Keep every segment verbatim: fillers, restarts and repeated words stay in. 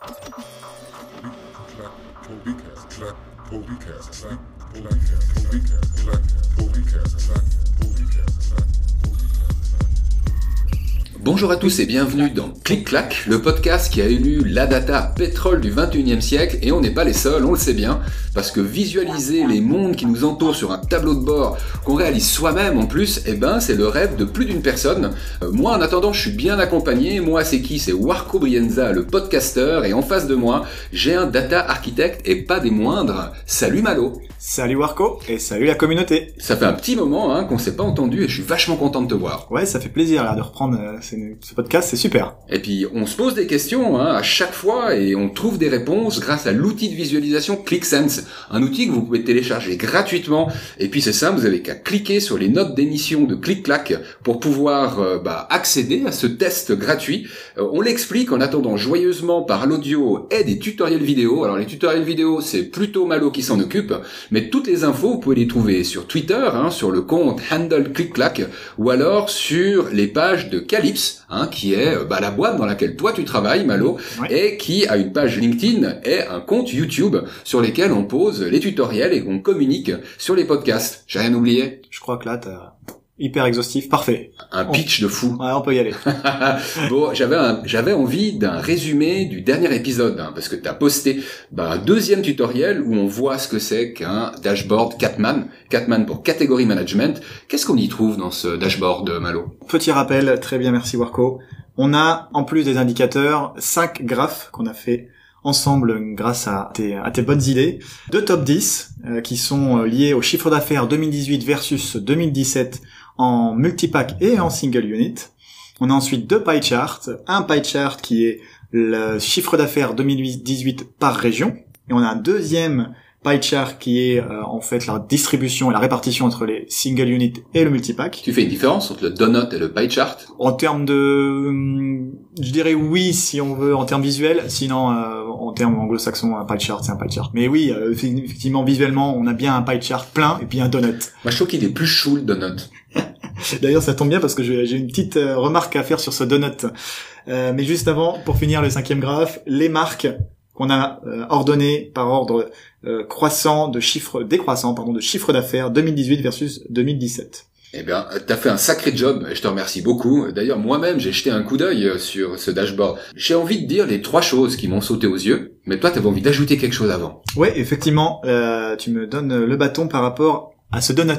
Bonjour à tous et bienvenue dans Clic-Clac, le podcast qui a élu la data pétrole du vingt et unième siècle, et on n'est pas les seuls, on le sait bien, parce que visualiser les mondes qui nous entourent sur un tableau de bord qu'on réalise soi-même en plus, eh ben c'est le rêve de plus d'une personne. Euh, moi en attendant je suis bien accompagné, moi c'est qui? C'est Warco Brienza, le podcasteur, et en face de moi j'ai un data architecte et pas des moindres. Salut Malo. Salut Warco et salut la communauté. Ça fait un petit moment hein, qu'on s'est pas entendu et je suis vachement content de te voir. Ouais, ça fait plaisir là de reprendre euh, ce podcast, c'est super. Et puis on se pose des questions hein, à chaque fois et on trouve des réponses grâce à l'outil de visualisation ClickSense, un outil que vous pouvez télécharger gratuitement. Et puis c'est simple, vous avez qu'à cliquer sur les notes d'émission de Clic-Clac pour pouvoir euh, bah, accéder à ce test gratuit. Euh, on l'explique en attendant joyeusement par l'audio et des tutoriels vidéo. Alors les tutoriels vidéo, c'est plutôt Malo qui s'en occupe. Mais toutes les infos, vous pouvez les trouver sur Twitter, hein, sur le compte handle Clic-Clac, ou alors sur les pages de Calypse, hein, qui est bah, la boîte dans laquelle toi tu travailles, Malo, ouais. Et qui a une page LinkedIn et un compte YouTube sur lesquels on pose les tutoriels et on communique sur les podcasts. J'ai rien oublié? Je crois que là, t'as... hyper exhaustif, parfait. Un pitch on... de fou. Ouais, on peut y aller. Bon, j'avais un, j'avais envie d'un résumé du dernier épisode, hein, parce que t'as posté bah, un deuxième tutoriel où on voit ce que c'est qu'un dashboard Catman. Catman pour Category Management. Qu'est-ce qu'on y trouve dans ce dashboard, Malo? Petit rappel, très bien, merci Warco. On a, en plus des indicateurs, cinq graphes qu'on a fait ensemble grâce à tes, à tes bonnes idées. Deux top dix euh, qui sont liés au chiffre d'affaires deux mille dix-huit versus deux mille dix-sept en multipack et en single unit. On a ensuite deux pie charts. Un pie chart qui est le chiffre d'affaires deux mille dix-huit par région. Et on a un deuxième pie chart qui est euh, en fait la distribution et la répartition entre les single unit et le multipack. Tu fais une différence entre le donut et le pie chart? En termes de... Je dirais oui si on veut en termes visuels, sinon euh, en termes anglo-saxons un pie chart c'est un pie chart. Mais oui, euh, effectivement visuellement on a bien un pie chart plein et puis un donut. Moi je trouve qu'il est plus chou le donut. D'ailleurs ça tombe bien parce que j'ai une petite euh, remarque à faire sur ce donut. Euh, mais juste avant, pour finir le cinquième graphe, les marques qu'on a euh, ordonnées par ordre euh, croissant de chiffre décroissant pardon de chiffre d'affaires deux mille dix-huit versus deux mille dix-sept. Eh bien, t'as fait un sacré job, et je te remercie beaucoup. D'ailleurs, moi-même, j'ai jeté un coup d'œil sur ce dashboard. J'ai envie de dire les trois choses qui m'ont sauté aux yeux, mais toi, t'avais envie d'ajouter quelque chose avant. Ouais, effectivement, euh, tu me donnes le bâton par rapport à ce donut.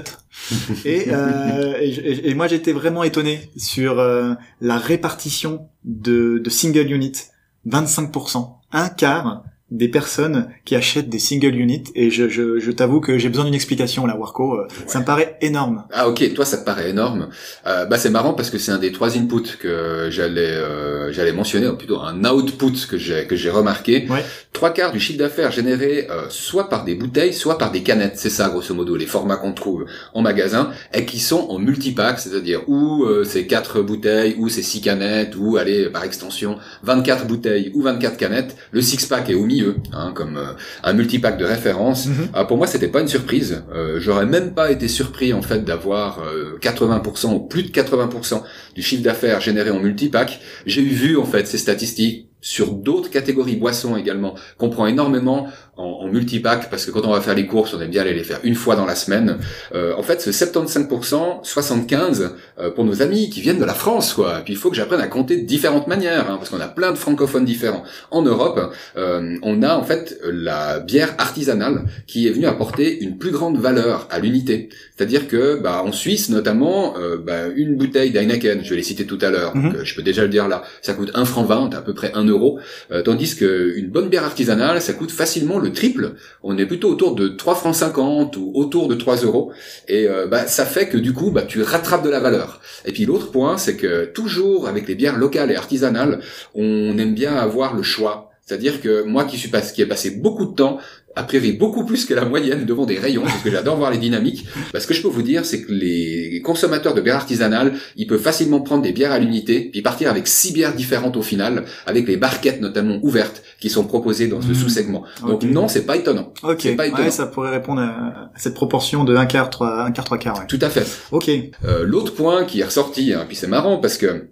et, euh, et, et moi, j'étais vraiment étonné sur euh, la répartition de, de single unit. vingt-cinq pour cent, un quart des personnes qui achètent des single units, et je, je, je t'avoue que j'ai besoin d'une explication là, Warco. Ouais. Ça me paraît énorme. Ah ok, toi ça te paraît énorme. Euh, bah c'est marrant parce que c'est un des trois inputs que j'allais euh, j'allais mentionner, ou plutôt un output que j'ai que j'ai remarqué. Ouais. Trois quarts du chiffre d'affaires généré euh, soit par des bouteilles, soit par des canettes. C'est ça grosso modo les formats qu'on trouve en magasin et qui sont en multipack, c'est-à-dire ou euh, c'est quatre bouteilles, ou c'est six canettes, ou allez par extension vingt-quatre bouteilles ou vingt-quatre canettes. Le six pack est au milieu. Hein, comme euh, un multipack de référence. Mm-hmm. Euh, pour moi, c'était pas une surprise. Euh, j'aurais même pas été surpris en fait d'avoir euh, quatre-vingts pour cent ou plus de quatre-vingts pour cent du chiffre d'affaires généré en multipack. J'ai eu vu en fait ces statistiques sur d'autres catégories boissons également, qu'on prend énormément en, en multipack, parce que quand on va faire les courses, on aime bien aller les faire une fois dans la semaine. Euh, en fait, ce soixante-quinze pour cent, soixante-quinze euh, pour nos amis qui viennent de la France, quoi. Et puis il faut que j'apprenne à compter de différentes manières, hein, parce qu'on a plein de francophones différents. En Europe, euh, on a en fait la bière artisanale qui est venue apporter une plus grande valeur à l'unité. C'est-à-dire que, bah, en Suisse notamment, euh, bah, une bouteille d'Heineken, je vais les citer tout à l'heure, mm-hmm. donc euh, je peux déjà le dire là, ça coûte un franc vingt, à peu près un euro, euh, tandis que une bonne bière artisanale, ça coûte facilement le triple. On est plutôt autour de trois francs cinquante ou autour de trois euros, et euh, bah, ça fait que du coup, bah, tu rattrapes de la valeur. Et puis l'autre point, c'est que toujours avec les bières locales et artisanales, on aime bien avoir le choix. C'est-à-dire que moi qui suis pas, qui ai passé beaucoup de temps à priori beaucoup plus que la moyenne devant des rayons, parce que j'adore voir les dynamiques. Bah, ce que je peux vous dire, c'est que les consommateurs de bières artisanales, ils peuvent facilement prendre des bières à l'unité, puis partir avec six bières différentes au final, avec les barquettes notamment ouvertes qui sont proposées dans ce mmh. sous-segment. Donc okay. non, c'est pas étonnant. Ok. C'est pas étonnant. Ouais, ça pourrait répondre à cette proportion de un quart, trois, un quart, trois quarts. Ouais. Tout à fait. Ok. Euh, l'autre point qui est ressorti, hein, puis c'est marrant parce que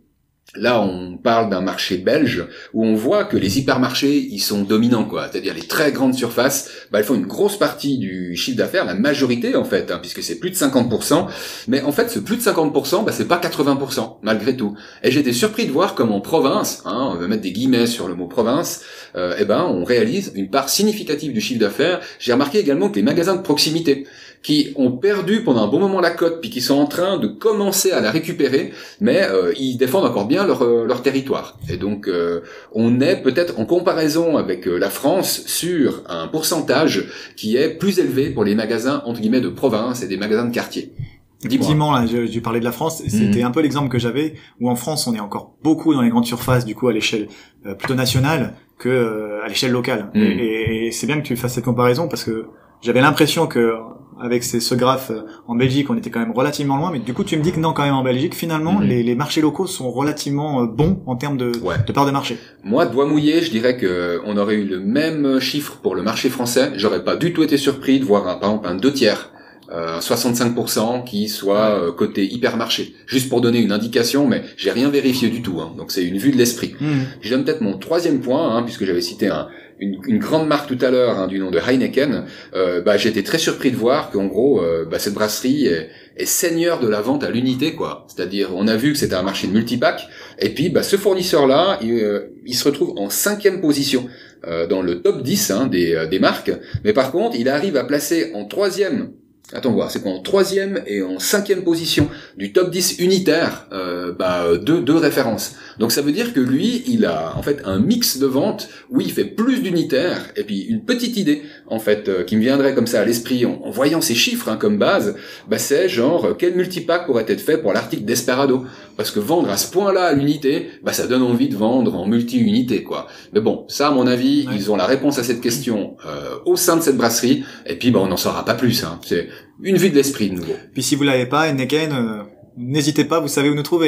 Là, on parle d'un marché belge où on voit que les hypermarchés, ils sont dominants, quoi. C'est-à-dire les très grandes surfaces, bah, elles font une grosse partie du chiffre d'affaires, la majorité, en fait, hein, puisque c'est plus de cinquante pour cent. Mais en fait, ce plus de cinquante pour cent, bah, c'est pas quatre-vingts pour cent, malgré tout. Et j'étais surpris de voir comme en province, hein, on va mettre des guillemets sur le mot province, euh, eh ben, on réalise une part significative du chiffre d'affaires. J'ai remarqué également que les magasins de proximité, qui ont perdu pendant un bon moment la cote, puis qui sont en train de commencer à la récupérer, mais euh, ils défendent encore bien leur, euh, leur territoire. Et donc, euh, on est peut-être en comparaison avec euh, la France sur un pourcentage qui est plus élevé pour les magasins, entre guillemets, de province et des magasins de quartier. Effectivement, là, je, je parlais de la France, c'était mmh. un peu l'exemple que j'avais, où en France, on est encore beaucoup dans les grandes surfaces, du coup, à l'échelle euh, plutôt nationale que euh, à l'échelle locale. Mmh. Et, et, et c'est bien que tu fasses cette comparaison, parce que j'avais l'impression que avec ces, ce graphe en Belgique, on était quand même relativement loin, mais du coup, tu me dis que non, quand même en Belgique, finalement, mmh. les, les marchés locaux sont relativement bons en termes de, ouais. de part de marché. Moi, doigt mouillé, je dirais que on aurait eu le même chiffre pour le marché français. J'aurais pas du tout été surpris de voir, un, par exemple, un deux tiers. Euh, soixante-cinq pour cent qui soit euh, côté hypermarché. Juste pour donner une indication, mais j'ai rien vérifié du tout, hein, donc c'est une vue de l'esprit. Mmh. Je donne peut-être mon troisième point, hein, puisque j'avais cité un, une, une grande marque tout à l'heure, hein, du nom de Heineken. Euh, bah, j'ai été très surpris de voir qu'en gros, euh, bah, cette brasserie est, est seigneur de la vente à l'unité, quoi. C'est-à-dire, on a vu que c'était un marché de multipack, et puis bah, ce fournisseur-là, il, euh, il se retrouve en cinquième position euh, dans le top dix, hein, des, euh, des marques, mais par contre, il arrive à placer en troisième. Attends voir, c'est quoi en troisième et en cinquième position du top dix unitaire, euh, bah deux deux références. Donc ça veut dire que lui, il a en fait un mix de vente où il fait plus d'unitaires et puis une petite idée en fait euh, qui me viendrait comme ça à l'esprit en, en voyant ces chiffres, hein, comme base, bah c'est genre quel multipack pourrait être fait pour l'article Desperado, parce que vendre à ce point-là à l'unité, bah ça donne envie de vendre en multi-unité, quoi. Mais bon, ça à mon avis, ouais. Ils ont la réponse à cette question euh, au sein de cette brasserie et puis bah on n'en saura pas plus, hein. C'est une vue de l'esprit de nouveau. Puis si vous l'avez pas, Heineken, euh, n'hésitez pas, vous savez où nous trouver.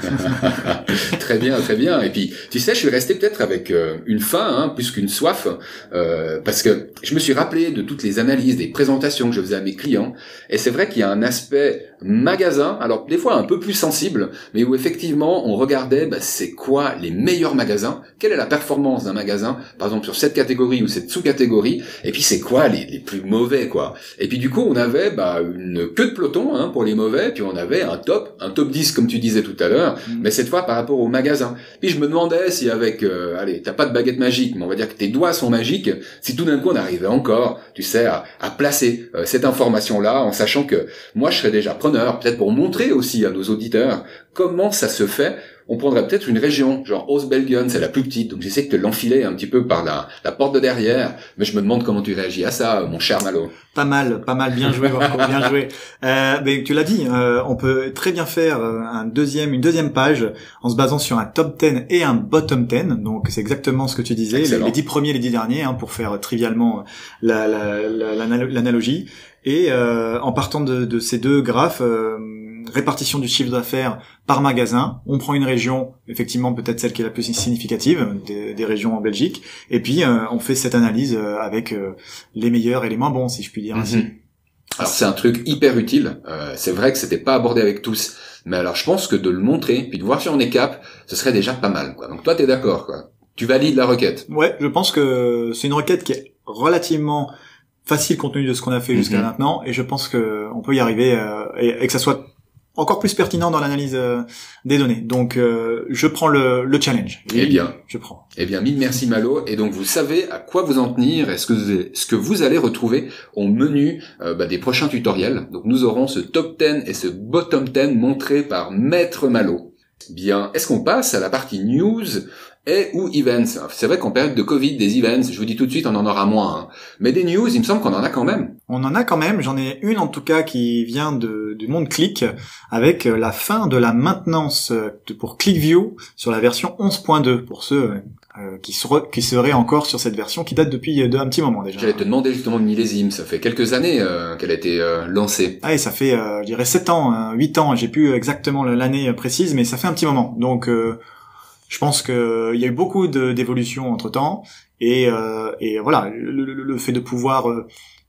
Très bien, très bien. Et puis, tu sais, je suis resté peut-être avec euh, une faim, hein, plus qu'une soif, euh, parce que je me suis rappelé de toutes les analyses, des présentations que je faisais à mes clients, et c'est vrai qu'il y a un aspect magasin, alors des fois un peu plus sensible, mais où effectivement on regardait bah, c'est quoi les meilleurs magasins, quelle est la performance d'un magasin, par exemple sur cette catégorie ou cette sous-catégorie, et puis c'est quoi les, les plus mauvais, quoi. Et puis du coup on avait bah, une queue de peloton, hein, pour les mauvais, puis on avait un top, un top dix comme tu disais tout à l'heure, mmh. mais cette fois par rapport au magasin. Puis je me demandais si avec, euh, allez, t'as pas de baguette magique, mais on va dire que tes doigts sont magiques, si tout d'un coup on arrivait encore, tu sais, à, à placer euh, cette information-là, en sachant que moi je serais déjà preneur, peut-être pour montrer aussi à nos auditeurs comment ça se fait. On prendrait peut-être une région, genre Ostbelgien, c'est la plus petite, donc j'essaie de te l'enfiler un petit peu par la, la porte de derrière, mais je me demande comment tu réagis à ça, mon cher Malo. Pas mal, pas mal, bien joué, Marco, bien joué. Euh, mais tu l'as dit, euh, on peut très bien faire un deuxième, une deuxième page en se basant sur un top dix et un bottom dix, donc c'est exactement ce que tu disais, les, les dix premiers, les dix derniers, hein, pour faire trivialement la, la, la, la, l'analogie. Et euh, en partant de, de ces deux graphes, euh, répartition du chiffre d'affaires par magasin, on prend une région, effectivement peut-être celle qui est la plus significative des, des régions en Belgique, et puis euh, on fait cette analyse avec euh, les meilleurs et les moins bons, si je puis dire ainsi. Mm-hmm. Alors c'est un truc hyper utile, euh, c'est vrai que c'était pas abordé avec tous, mais alors je pense que de le montrer, puis de voir si on est cap, ce serait déjà pas mal, quoi. Donc toi t'es d'accord, quoi. Tu valides la requête? Ouais, je pense que c'est une requête qui est relativement facile compte tenu de ce qu'on a fait jusqu'à mm-hmm. maintenant, et je pense que on peut y arriver euh, et, et que ça soit encore plus pertinent dans l'analyse euh, des données. Donc euh, je prends le, le challenge. Eh bien, je prends. Eh bien, mille merci Malo. Et donc vous savez à quoi vous en tenir et ce que vous, ce que vous allez retrouver au menu euh, bah, des prochains tutoriels. Donc nous aurons ce top dix et ce bottom dix montré par Maître Malo. Bien, est-ce qu'on passe à la partie news et ou events? C'est vrai qu'en période de Covid, des events, je vous dis tout de suite, on en aura moins. Hein. Mais des news, il me semble qu'on en a quand même. On en a quand même. J'en ai une en tout cas qui vient de, du monde Click, avec la fin de la maintenance pour ClickView sur la version onze point deux, pour ceux euh, qui, seraient, qui seraient encore sur cette version qui date depuis de, un petit moment déjà. J'allais te demander justement le millésime. Ça fait quelques années euh, qu'elle a été euh, lancée. Ah, et ça fait, euh, je dirais, sept ans, hein, huit ans. J'ai plus exactement l'année précise, mais ça fait un petit moment. Donc... Euh, Je pense que il y a eu beaucoup de, d'évolutions entre temps et, euh, et voilà, le, le, le fait de pouvoir euh,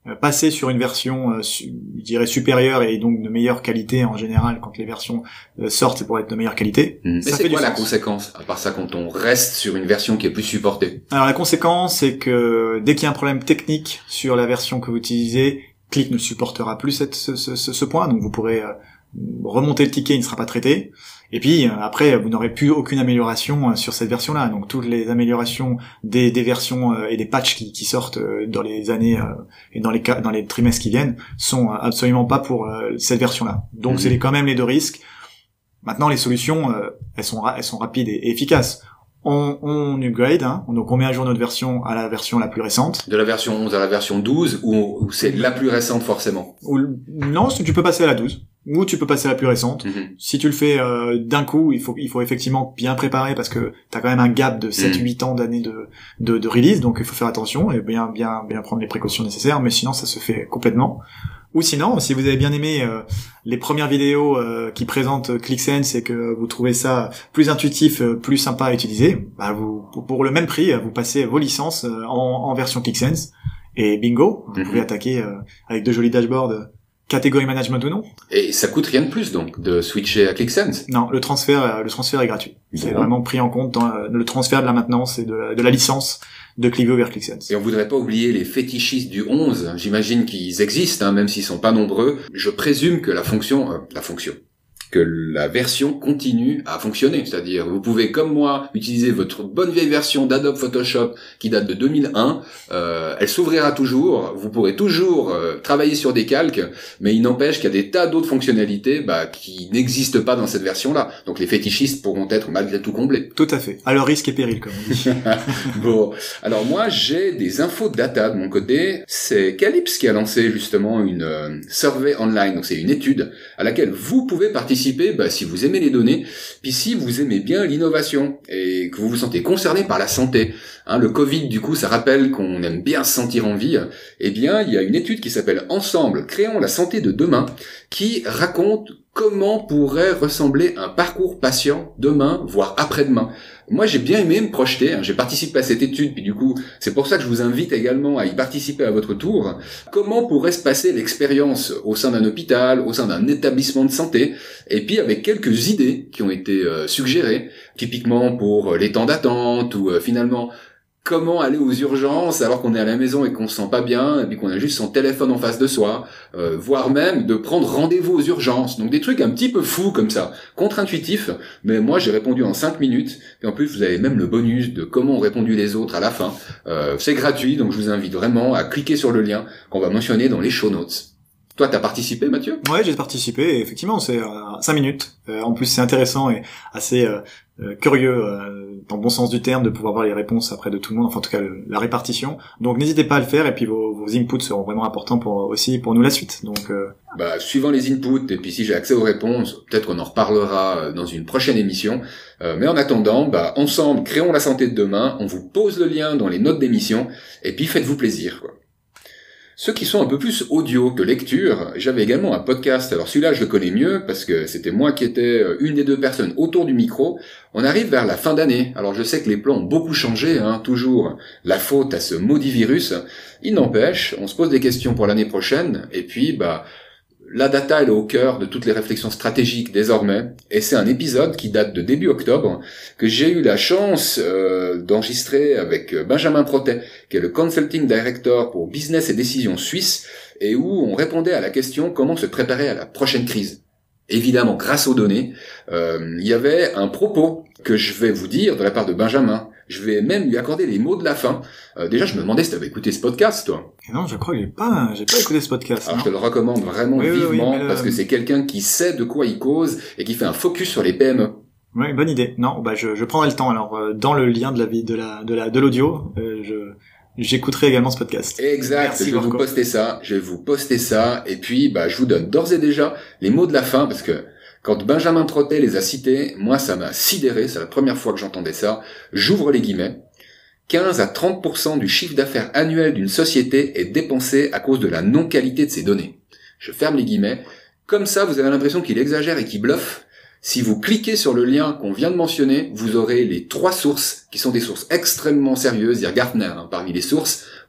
euh, passer sur une version, euh, su, je dirais supérieure et donc de meilleure qualité en général quand les versions euh, sortent, c'est pour être de meilleure qualité. Mmh. Ça Mais c'est quoi la conséquence à part ça quand on reste sur une version qui est plus supportée? Alors la conséquence, c'est que dès qu'il y a un problème technique sur la version que vous utilisez, Qlik ne supportera plus cette, ce, ce, ce point, donc vous pourrez euh, remonter le ticket, il ne sera pas traité. Et puis euh, après, vous n'aurez plus aucune amélioration euh, sur cette version-là. Donc toutes les améliorations des, des versions euh, et des patchs qui, qui sortent euh, dans les années euh, et dans les cas, dans les trimestres qui viennent sont euh, absolument pas pour euh, cette version-là. Donc mmh. c'est quand même les deux risques. Maintenant, les solutions, euh, elles sont elles sont rapides et, et efficaces. On, on upgrade, hein, donc on met à jour notre version à la version la plus récente. De la version onze à la version douze, ou, ou c'est la plus récente forcément? Ou, non, tu peux passer à la douze, ou tu peux passer à la plus récente. Mm-hmm. Si tu le fais euh, d'un coup, il faut il faut effectivement bien préparer parce que t'as quand même un gap de sept huit mm. ans d'années de, de de release, donc il faut faire attention et bien bien bien prendre les précautions nécessaires, mais sinon ça se fait complètement. Ou sinon, si vous avez bien aimé euh, les premières vidéos euh, qui présentent QlikSense et que vous trouvez ça plus intuitif, euh, plus sympa à utiliser, bah vous pour le même prix, vous passez vos licences euh, en, en version QlikSense et bingo, vous mm-hmm. pouvez attaquer euh, avec de jolis dashboards, catégorie management ou non. Et ça coûte rien de plus donc de switcher à QlikSense? Non, le transfert, le transfert est gratuit. Bon. C'est vraiment pris en compte dans le transfert de la maintenance et de la, de la licence de Qlikvo vers QlikSense. Et on voudrait pas oublier les fétichistes du onze. J'imagine qu'ils existent, hein, même s'ils sont pas nombreux. Je présume que la fonction, euh, la fonction, que la version continue à fonctionner. C'est-à-dire, vous pouvez, comme moi, utiliser votre bonne vieille version d'Adobe Photoshop qui date de deux mille un. Euh, elle s'ouvrira toujours. Vous pourrez toujours euh, travailler sur des calques, mais il n'empêche qu'il y a des tas d'autres fonctionnalités bah, qui n'existent pas dans cette version-là. Donc les fétichistes pourront être malgré tout comblés. Tout à fait. À leur risque et péril, comme on dit. Bon, alors moi, j'ai des infos data de mon côté. C'est Calypse qui a lancé justement une euh, survey online. Donc c'est une étude à laquelle vous pouvez participer. Bah, si vous aimez les données, puis si vous aimez bien l'innovation et que vous vous sentez concerné par la santé, hein, le Covid du coup ça rappelle qu'on aime bien se sentir en vie, eh bien il y a une étude qui s'appelle Ensemble, créons la santé de demain, qui raconte comment pourrait ressembler un parcours patient demain, voire après-demain. Moi, j'ai bien aimé me projeter, hein. J'ai participé à cette étude, puis du coup, c'est pour ça que je vous invite également à y participer à votre tour. Comment pourrait se passer l'expérience au sein d'un hôpital, au sein d'un établissement de santé, et puis avec quelques idées qui ont été euh, suggérées, typiquement pour les temps d'attente, ou euh, finalement... comment aller aux urgences alors qu'on est à la maison et qu'on se sent pas bien et puis qu'on a juste son téléphone en face de soi, euh, voire même de prendre rendez-vous aux urgences. Donc des trucs un petit peu fous comme ça, contre-intuitifs, mais moi j'ai répondu en cinq minutes et en plus vous avez même le bonus de comment ont répondu les autres à la fin. Euh, c'est gratuit, donc je vous invite vraiment à cliquer sur le lien qu'on va mentionner dans les show notes. Toi, t'as participé, Mathieu? Ouais, j'ai participé, et effectivement, c'est euh, cinq minutes. Euh, en plus, c'est intéressant et assez euh, euh, curieux, euh, dans le bon sens du terme, de pouvoir voir les réponses après de tout le monde, enfin en tout cas le, la répartition. Donc n'hésitez pas à le faire, et puis vos, vos inputs seront vraiment importants pour aussi pour nous la suite. Donc euh... bah suivant les inputs, et puis si j'ai accès aux réponses, peut-être qu'on en reparlera dans une prochaine émission. Euh, mais en attendant, bah ensemble, créons la santé de demain. On vous pose le lien dans les notes d'émission, et puis faites-vous plaisir, quoi. Ceux qui sont un peu plus audio que lecture, j'avais également un podcast. Alors celui-là, je le connais mieux parce que c'était moi qui étais une des deux personnes autour du micro. On arrive vers la fin d'année. Alors je sais que les plans ont beaucoup changé, hein, toujours la faute à ce maudit virus. Il n'empêche, on se pose des questions pour l'année prochaine. Et puis, bah, la data, elle est au cœur de toutes les réflexions stratégiques désormais, et c'est un épisode qui date de début octobre, que j'ai eu la chance euh, d'enregistrer avec Benjamin Protet, qui est le Consulting Director pour Business et Décisions Suisse, et où on répondait à la question comment se préparer à la prochaine crise. Évidemment, grâce aux données, euh, il y avait un propos que je vais vous dire de la part de Benjamin. Je vais même lui accorder les mots de la fin. Euh, déjà, je me demandais si tu avais écouté ce podcast, toi. Non, je crois que j'ai pas, j'ai pas écouté ce podcast. Alors, non. Je te le recommande vraiment oui, vivement, oui, oui, parce le... que c'est quelqu'un qui sait de quoi il cause et qui fait un focus sur les P M E. Oui, bonne idée. Non, bah je, je prendrai le temps. Alors, euh, dans le lien de la vie, de la, de la, de l'audio, euh, je j'écouterai également ce podcast. Exact. Merci, je vais Marco. vous poster ça. Je vais vous poster ça. Et puis, bah, je vous donne d'ores et déjà les mots de la fin, parce que quand Benjamin Protet les a cités, moi, ça m'a sidéré. C'est la première fois que j'entendais ça. J'ouvre les guillemets. quinze à trente pour cent du chiffre d'affaires annuel d'une société est dépensé à cause de la non-qualité de ses données. Je ferme les guillemets. Comme ça, vous avez l'impression qu'il exagère et qu'il bluffe. Si vous cliquez sur le lien qu'on vient de mentionner, vous aurez les trois sources qui sont des sources extrêmement sérieuses. Il y a Gartner hein, parmi les sources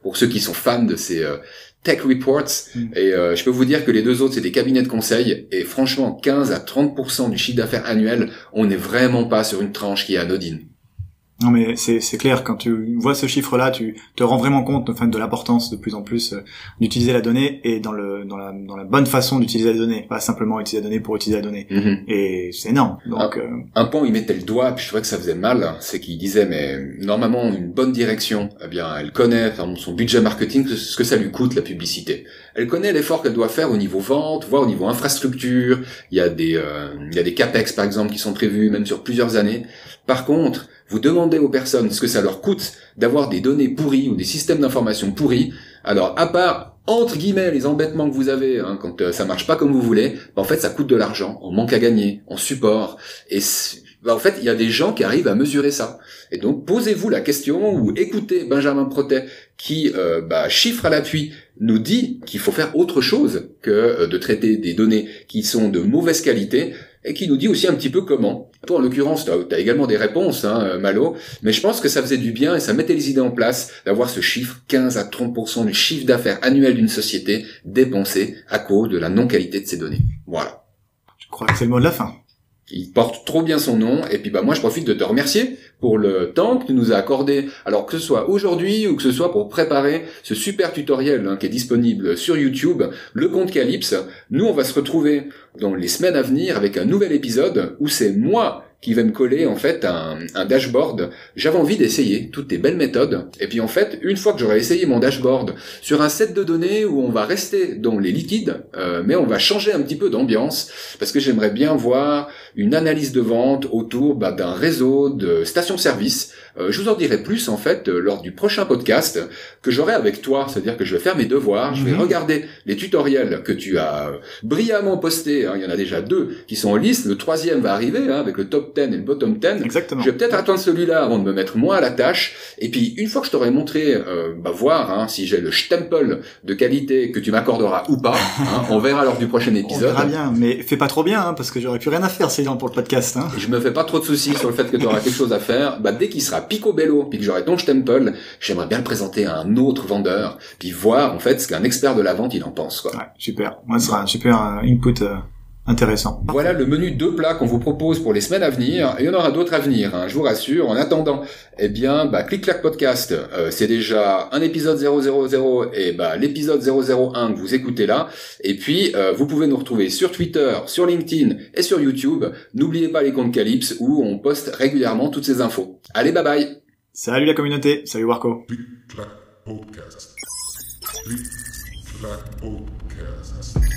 pour ceux qui sont fans de ces euh, tech reports. Mm. Et euh, je peux vous dire que les deux autres, c'est des cabinets de conseil. Et franchement, quinze à trente pour cent du chiffre d'affaires annuel, on n'est vraiment pas sur une tranche qui est anodine. Non mais c'est c'est clair, quand tu vois ce chiffre-là, tu te rends vraiment compte enfin de l'importance de plus en plus euh, d'utiliser la donnée et dans le dans la dans la bonne façon d'utiliser la donnée, pas simplement utiliser la donnée pour utiliser la donnée. Mm-hmm. Et c'est énorme. Donc un, euh... un point où il mettait le doigt, puis je trouvais que ça faisait mal, c'est qu'il disait mais normalement une bonne direction, eh bien elle connaît enfin, son budget marketing, ce que ça lui coûte la publicité. Elle connaît l'effort qu'elle doit faire au niveau vente, voire au niveau infrastructure. Il y a des euh, il y a des capex par exemple qui sont prévus même sur plusieurs années. Par contre, vous demandez aux personnes ce que ça leur coûte d'avoir des données pourries ou des systèmes d'information pourris. Alors, à part, entre guillemets, les embêtements que vous avez hein, quand euh, ça marche pas comme vous voulez, bah, en fait, ça coûte de l'argent, on manque à gagner, on support. Et bah, en fait, il y a des gens qui arrivent à mesurer ça. Et donc, posez-vous la question ou écoutez Benjamin Protet qui, euh, bah, chiffre à l'appui, nous dit qu'il faut faire autre chose que euh, de traiter des données qui sont de mauvaise qualité, et qui nous dit aussi un petit peu comment. Toi, en l'occurrence, tu as également des réponses, hein, Malo, mais je pense que ça faisait du bien et ça mettait les idées en place d'avoir ce chiffre, quinze à trente pour cent du chiffre d'affaires annuel d'une société dépensé à cause de la non-qualité de ses données. Voilà. Je crois que c'est le mot de la fin. Il porte trop bien son nom, et puis bah moi je profite de te remercier pour le temps que tu nous as accordé, alors que ce soit aujourd'hui ou que ce soit pour préparer ce super tutoriel hein, qui est disponible sur YouTube, le compte Calypse. Nous on va se retrouver dans les semaines à venir avec un nouvel épisode où c'est moi qui va me coller en fait un, un dashboard. J'avais envie d'essayer toutes tes belles méthodes, et puis en fait une fois que j'aurai essayé mon dashboard sur un set de données où on va rester dans les liquides, euh, mais on va changer un petit peu d'ambiance, parce que j'aimerais bien voir une analyse de vente autour bah, d'un réseau de stations-service. Euh, je vous en dirai plus en fait euh, lors du prochain podcast que j'aurai avec toi, c'est-à-dire que je vais faire mes devoirs, mmh. je vais regarder les tutoriels que tu as brillamment postés, hein. Il y en a déjà deux qui sont en liste, le troisième va arriver hein, avec le top dix et le bottom dix. Exactement. Je vais peut-être attendre celui-là avant de me mettre moi à la tâche, et puis une fois que je t'aurai montré, euh, bah, voir hein, si j'ai le stempel de qualité que tu m'accorderas ou pas, hein, on verra lors du prochain épisode. On verra bien, mais fais pas trop bien, hein, parce que j'aurais plus rien à faire sinon pour le podcast. Hein. Je me fais pas trop de soucis sur le fait que tu auras quelque chose à faire. Bah, dès qu'il sera picobello, puis que j'aurai ton stempel, j'aimerais bien le présenter à un autre vendeur, puis voir en fait ce qu'un expert de la vente il en pense. Quoi. Ouais, super. Moi, ce sera un super input euh, intéressant. Voilà le menu de plats qu'on vous propose pour les semaines à venir. Et il y en aura d'autres à venir, hein, je vous rassure. En attendant, eh bien, bah, Clic Clac Podcast, euh, c'est déjà un épisode zéro zéro zéro et bah l'épisode zéro zéro un que vous écoutez là. Et puis, euh, vous pouvez nous retrouver sur Twitter, sur LinkedIn et sur YouTube. N'oubliez pas les comptes Calypse où on poste régulièrement toutes ces infos. Allez, bye bye. Salut la communauté, salut Warco. Clic Clac Podcast. Clic Clac Podcast.